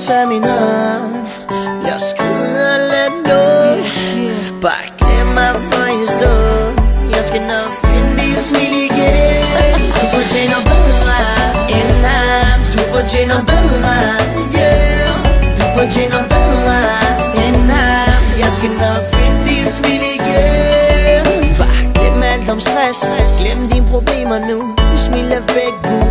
tage min hånd. Lad os skride og lad nå. Bare glem mig for en stund. Jeg skal nok finde dit smil igen. Du fortjener bedre end ham. Du fortjener bedre, yeah. Du fortjener bedre end ham. Jeg skal nok finde dit smil igen. Bare glem alt om stress. Glem dine problemer nu. Du smiler væk,